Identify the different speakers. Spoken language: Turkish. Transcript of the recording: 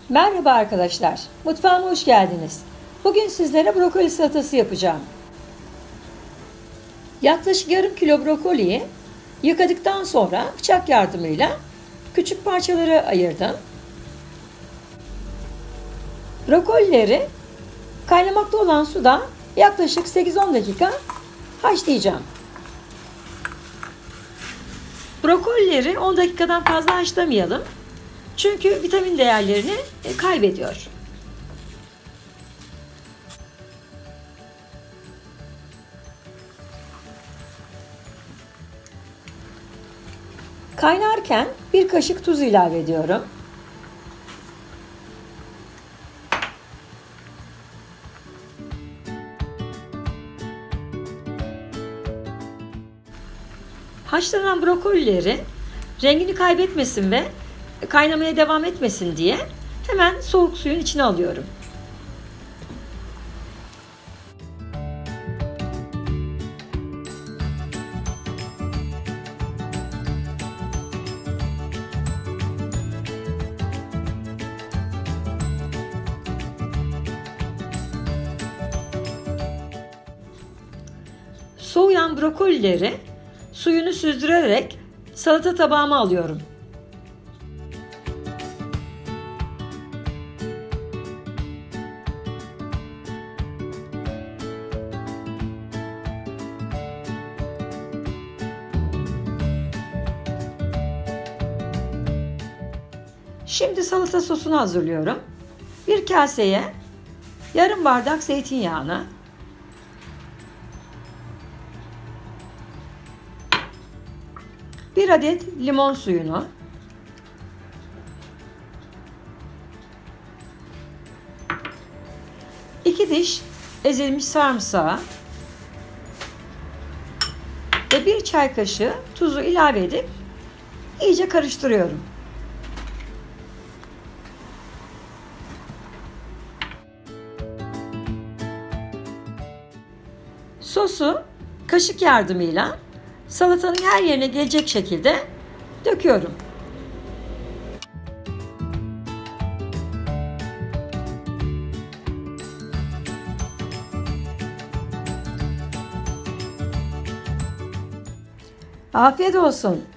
Speaker 1: Merhaba arkadaşlar, mutfağıma hoş geldiniz. Bugün sizlere brokoli salatası yapacağım. Yaklaşık yarım kilo brokoliyi yıkadıktan sonra bıçak yardımıyla küçük parçalara ayırdım. Brokolileri kaynamakta olan suda yaklaşık 8-10 dakika haşlayacağım. Brokolileri 10 dakikadan fazla haşlamayalım. Çünkü vitamin değerlerini kaybediyor. Kaynarken bir kaşık tuz ilave ediyorum. Haşlanan brokolileri rengini kaybetmesin ve kaynamaya devam etmesin diye hemen soğuk suyun içine alıyorum. Soğuyan brokolileri suyunu süzdürerek salata tabağıma alıyorum. Şimdi salata sosunu hazırlıyorum. Bir kaseye yarım bardak zeytinyağını, bir adet limon suyunu, iki diş ezilmiş sarımsağı ve bir çay kaşığı tuzu ilave edip iyice karıştırıyorum. Sosu kaşık yardımıyla salatanın her yerine gelecek şekilde döküyorum. Afiyet olsun.